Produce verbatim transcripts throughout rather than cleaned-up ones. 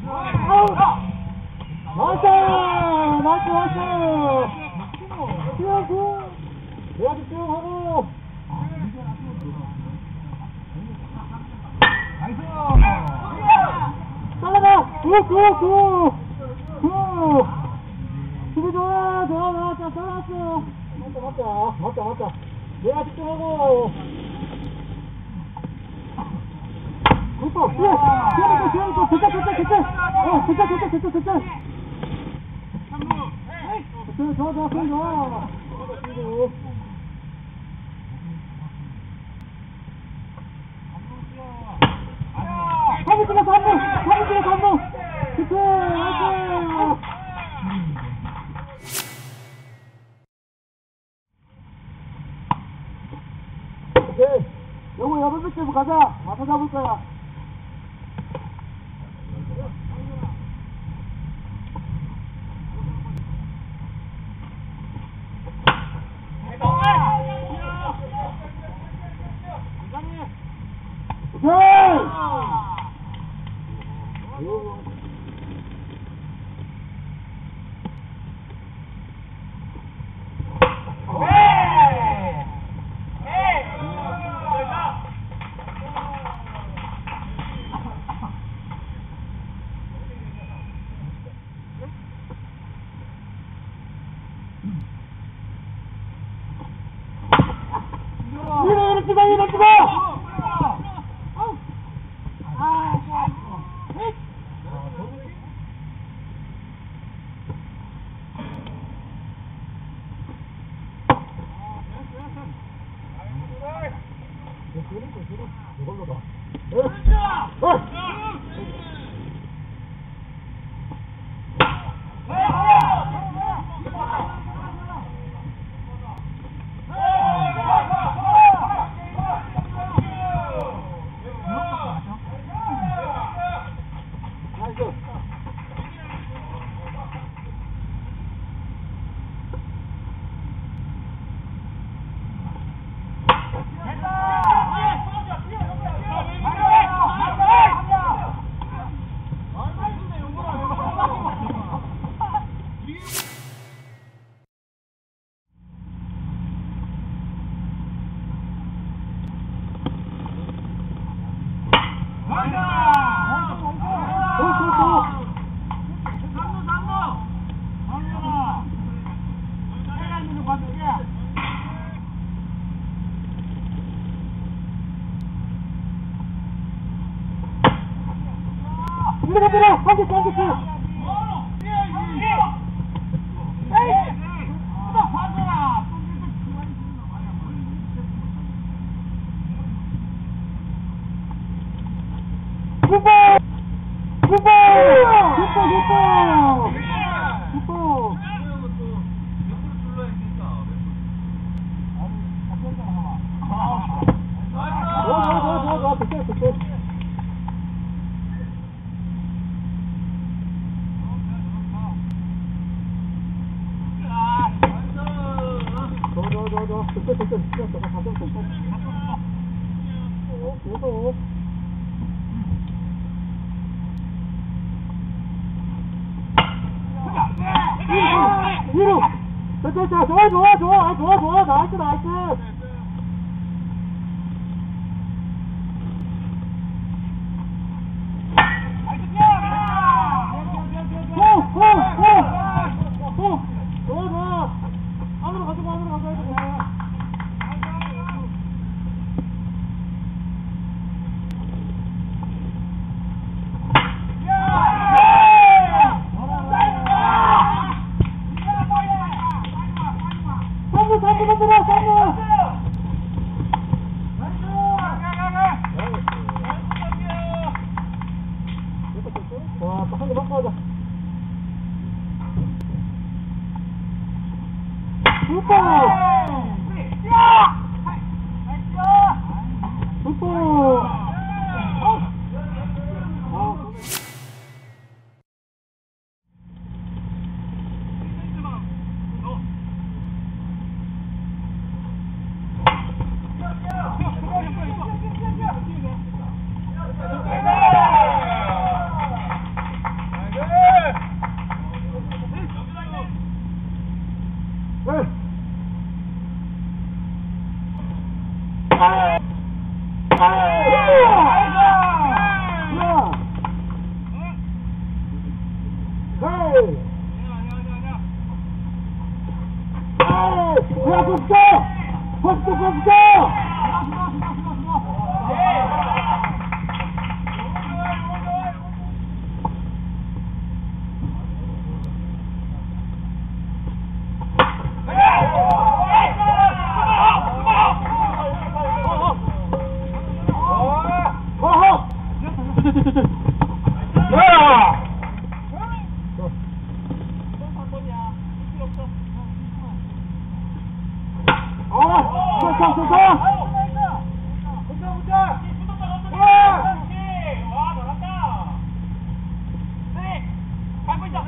나이스! 나이스, 나이스! 수영수! 내가 집중하고! 나이스! 잘라가! 굿, 굿, 굿! 굿! 수비 좋아, 좋아, 좋아, 자, 잘랐어! 맞다, 맞다, 맞다, 맞다. 내가 집중하고! 굿볼! 예! 수영이고, 수영이고, 됐다, 됐다, 됐다! 어, 됐다, 됐다, 됐다, 됐다! 좋아, 좋아, 좋아, 좋아, 좋아! 그리고 삼 분 찍어, 삼 분! 삼 분 찍어, 삼 분! 그치! 나이스! 오케이! 영호 여덟 번째 가자! 와서 잡을 거야! 이래 이래 찍어 이래 찍어! 이걸로 봐. 들어 들어 한개 한 개씩 굿볼 굿볼 굿볼 굿볼 굿볼 좋아 좋아 좋아 좋아 좋아 됐어 됐어 좋아 좋아 됐어 됐어 됐어 가져 됐어 어 계속 위로 됐어 됐어 좋아 좋아 좋아 좋아 좋아 나이스 나이스 오오오오 좋아 좋아 안으로 가져가 안으로 가져야 돼 삼 분 삼 분 들어 삼 분 야! 아, 좋다, 좋다. 붙자, 붙자. 와, 잘한다. 네, 밟고 있다.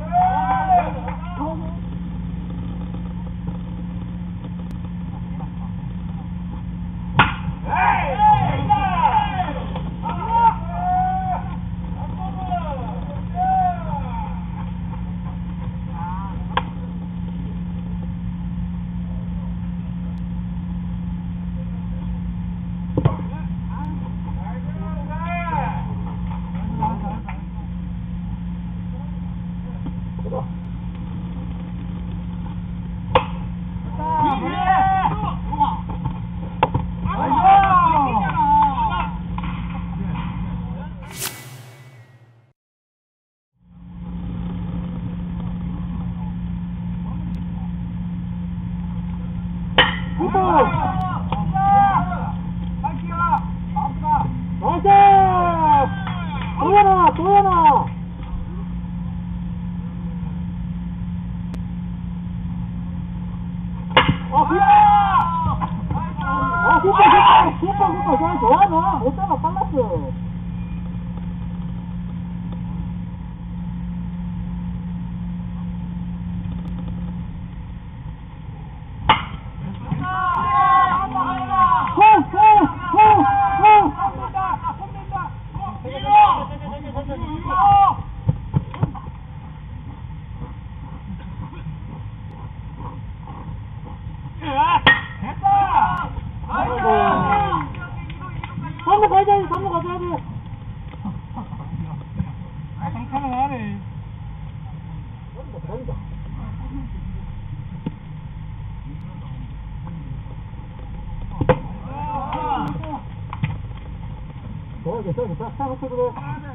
도현아, 도현아. 아, 굿. 아, 굿다, 굿다, 굿다, 굿다. 잘 좋아, 너. 못 잡아, 빨랐어. 삼루 가야 돼, 삼루 가야 돼. 아, 상타는 하네. 좋아, 좋아, 좋아. 사고 그래.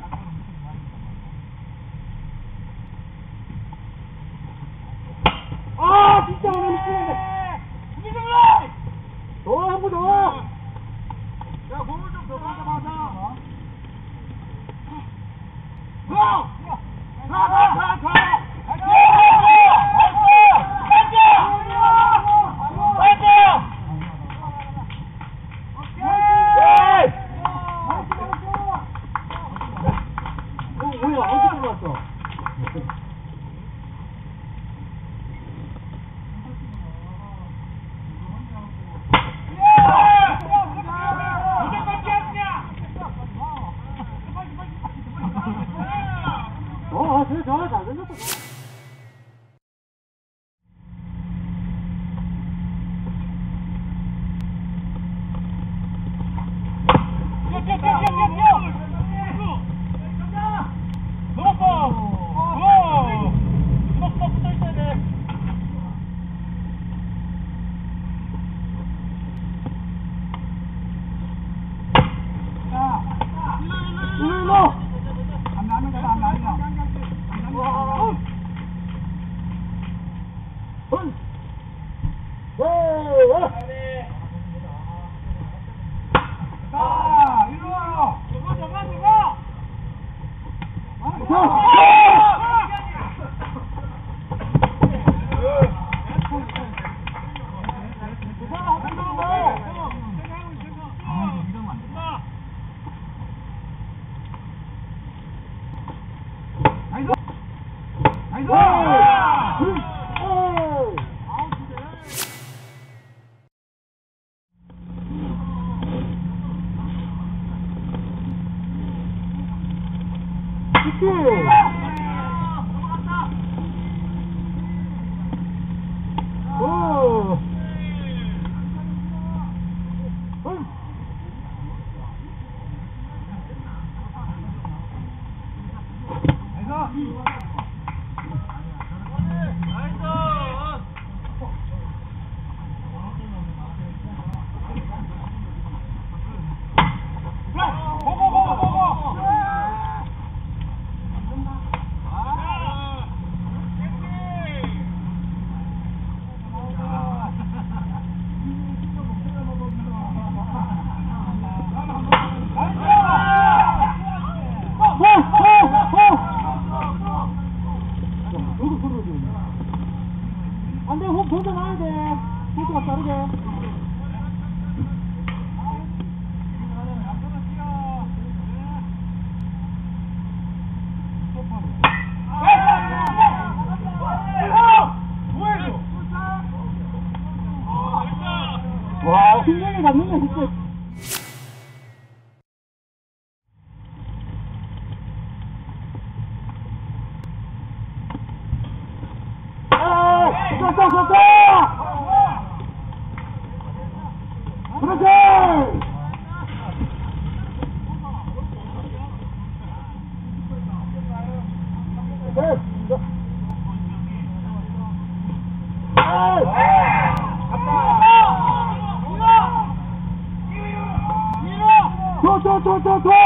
아, 진짜 오늘 미치겠네. 좋아, 한 번 더. 야, 몸을 좀 더 가져가자. 가! 가, 가, 가, 가! 뭐야, 어디서 들어왔어? 어, 그래, 좋아, 잘 던졌어. 좋다! 그렇지! 네. 더, 더, 더, 더, 더!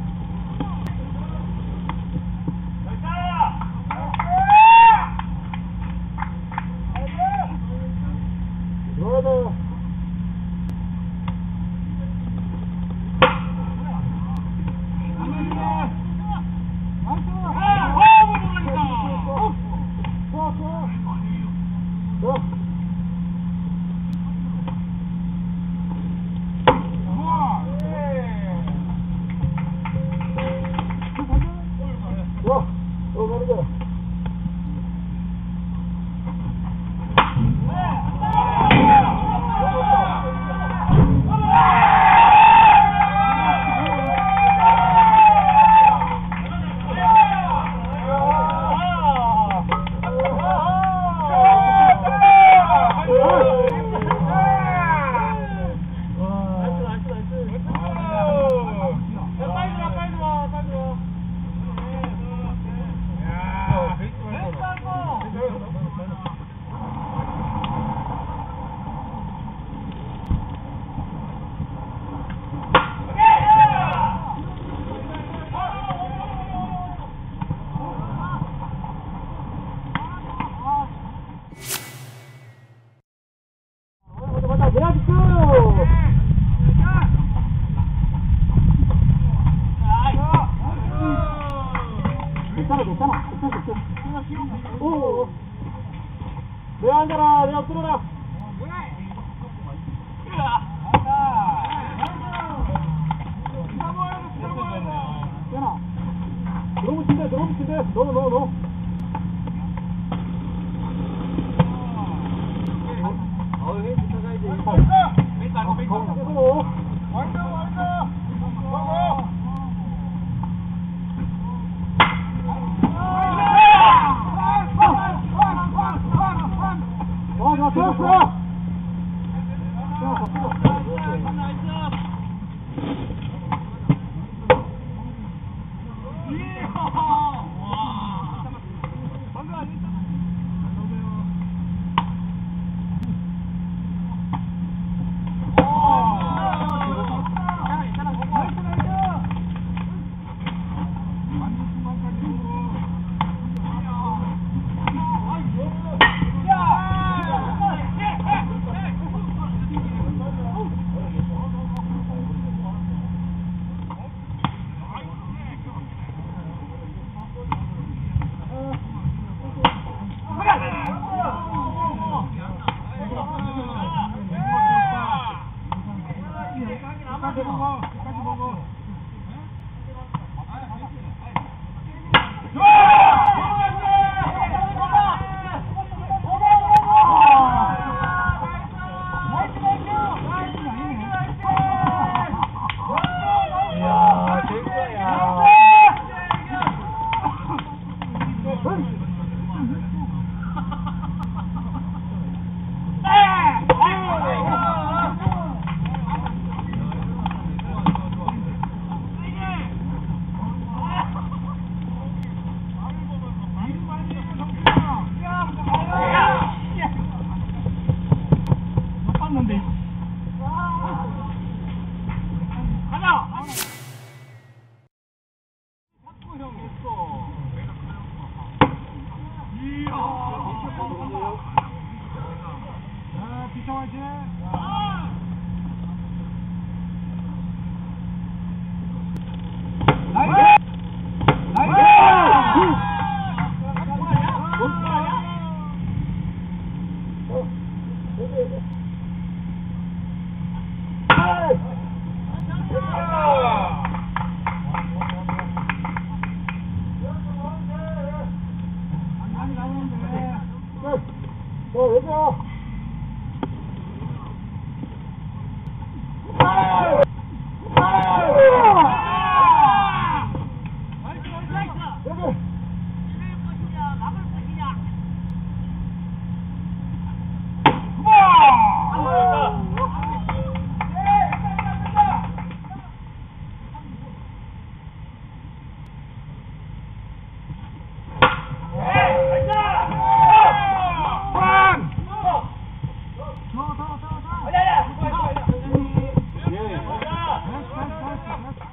괜찮아, 괜찮아. 괜찮아, 괜찮아. 오, 내가 앉아라, 내가 들어라. 괜찮아. 너무 친데, 너무 친데. 너, 너, 너. 어, 해, 붙어가야지. 어, 계속. 완전, 완전. 어, 나 들었어!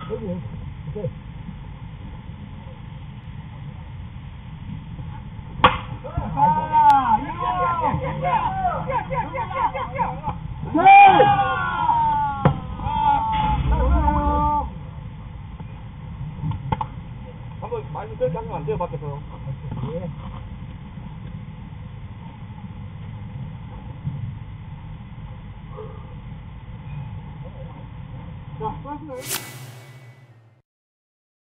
여기, 오케이. 한번 많이 그렇게 하면 안 돼요, 밖에서. 자, 수고하셨습니다.